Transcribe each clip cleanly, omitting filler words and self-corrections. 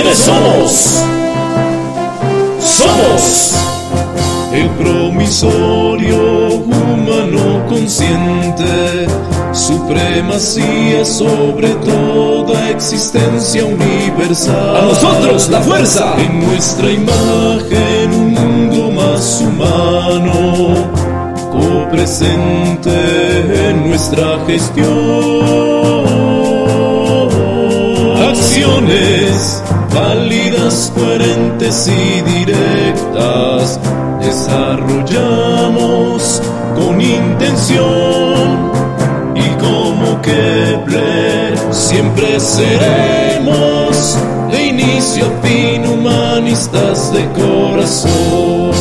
¿Quiénes somos? Somos el promisorio humano consciente, supremacía sobre toda existencia universal. A nosotros la fuerza. En nuestra imagen un mundo más humano, copresente en nuestra gestión. Acciones válidas, coherentes y directas desarrollamos con intención, y como Kepler siempre seremos de inicio a fin humanistas de corazón.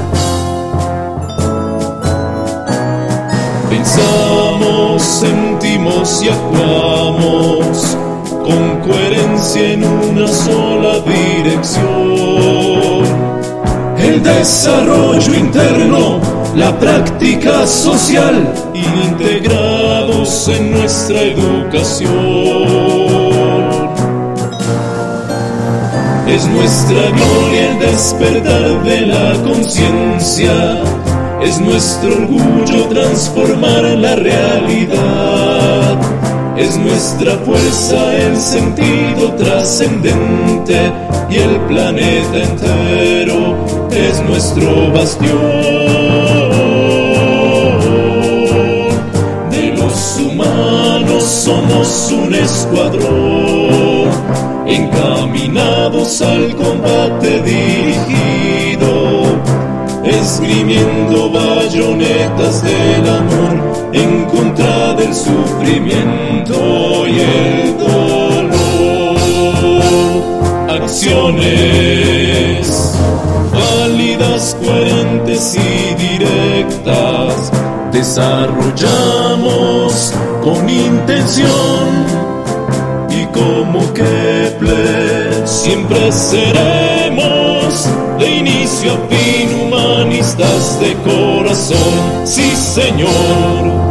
Pensamos, sentimos y actuamos con coherencia en una sola dirección. El desarrollo interno, la práctica social, integrados en nuestra educación. Es nuestra gloria el despertar de la conciencia, es nuestro orgullo transformar la realidad. Es nuestra fuerza el sentido trascendente, y el planeta entero es nuestro bastión. De los humanos somos un escuadrón, encaminados al combate dirigido, esgrimiendo bayonetas del amor en contra del sufrimiento y el dolor. Acciones válidas, coherentes y directas desarrollamos con intención, y como Kepler siempre seremos de inicio a fin humanistas de corazón. Sí, señor.